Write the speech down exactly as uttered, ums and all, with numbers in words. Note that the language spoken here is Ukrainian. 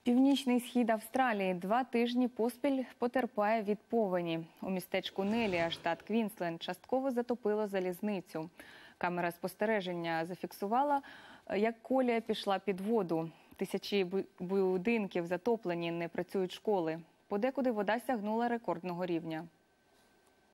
Північний схід Австралії два тижні поспіль потерпає від повені. У містечку Нелія, штат Квінсленд, частково затопило залізницю. Камера спостереження зафіксувала, як колія пішла під воду. Тисячі будинків затоплені, не працюють школи. Подекуди вода сягнула рекордного рівня.